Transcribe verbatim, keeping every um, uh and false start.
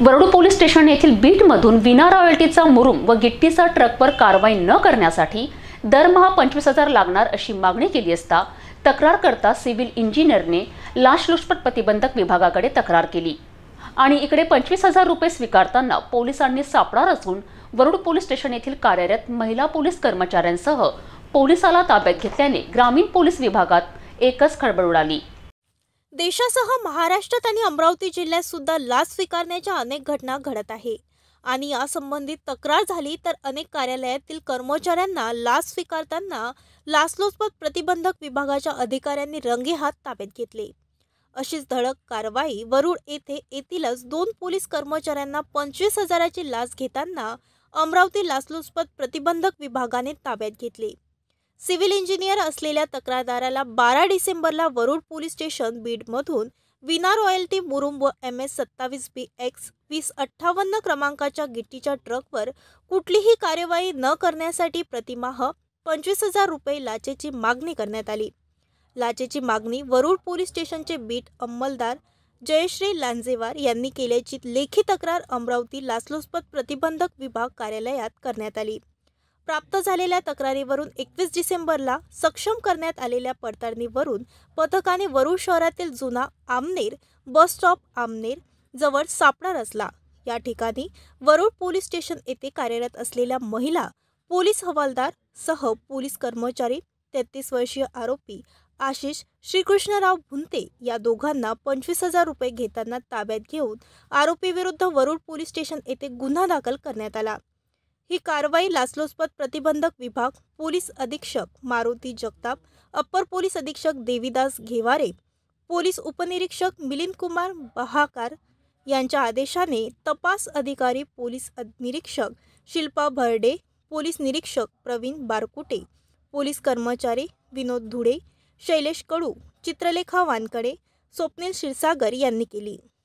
वरळू police station येथील बीटमधून विना रॉयल्टीचा मुरुम व गिट्टीचा ट्रकवर कारवाई न करण्यासाठी दरमहा पंचवीस हजार लागणार अशी मागणी केली असता तक्रारकर्ता सिव्हिल इंजिनियरने लाचलुचपत प्रतिबंधक विभागाकडे तक्रार केली आणि इकडे पंचवीस हजार रुपये स्वीकारताना पोलिसांनी सापळा रचून वरळू पोलीस स्टेशन येथील कार्यरत महिला पोलीस कर्मचाऱ्यांसह पोलिसाला ताब्यात घेतल्याने ग्रामीण पोलीस विभागात एकच खळबळ उडाली। देशासह महाराष्ट्रात आणि अमरावती जिल्ह्यात सुद्धा लाच स्वीकारण्याच्या अनेक घटना घडत आहे आणि या संबंधित तक्रार झाली तर अनेक कार्यालयातील कर्मचाऱ्यांना लाच स्वीकारताना लाचलुचपत प्रतिबंधक विभागाच्या अधिकाऱ्यांनी रंगेहात ताब्यात घेतले। अशीच धडक कारवाई वरुड येथे येथीलच दोन पोलीस कर्मचाऱ्यांना पंचवीस हजाराची लाच घेताना अमरावती लाचलुचपत प्रतिबंधक विभागाने ताब्यात घेतले। सिव्हिल इंजिनियर असलेल्या तक्रारदाराला बारा डिसेंबरला वरुड पोलीस स्टेशन बीडमधून विना रॉयल्टी मुरुम व एम एस सत्तावीस बी एक्स वीस अठ्ठावन्न क्रमांकाच्या गिट्टीच्या ट्रकवर कुठलीही कार्यवाही न करण्यासाठी प्रतिमाह पंचवीस हजार रुपये लाचेची मागणी करण्यात आली। लाचेची मागणी वरुड पोलीस स्टेशनचे बीट अंमलदार जयश्री लांजेवार यांनी केल्याची लेखी तक्रार अमरावती लाचलुचपत प्रतिबंधक विभाग कार्यालयात करण्यात आली। प्राप्त झालेल्या तक्रारीवरून एकवीस डिसेंबरला सक्षम करण्यात आलेल्या पडताळणीवरून पथकाने वरुड शहरातील जुना आमनेर बस स्टॉप आमनेर जवळ सापळा रचला। या ठिकाणी वरुड पोलीस स्टेशन येथे कार्यरत असलेल्या महिला पोलीस हवालदार सह पोलीस कर्मचारी तेहतीस वर्षीय आरोपी आशिष श्रीकृष्णराव भुंते या दोघांना पंचवीस हजार रुपये घेताना ताब्यात घेऊन आरोपी विरुद्ध वरुड पोलीस स्टेशन येथे गुन्हा दाखल करण्यात आला। ही कारवाई लाचलुचपत प्रतिबंधक विभाग पोलीस अधीक्षक मारुती जगताप, अप्पर पोलीस अधीक्षक देवीदास घेवारे, पोलीस उपनिरीक्षक मिलिंद कुमार बहाकार यांच्या आदेशाने तपास अधिकारी पोलीस निरीक्षक शिल्पा भरडे, पोलीस निरीक्षक प्रवीण बारकुटे, पोलीस कर्मचारी विनोद धुडे, शैलेश कडू, चित्रलेखा वानकडे, स्वप्नील क्षीरसागर यांनी केली।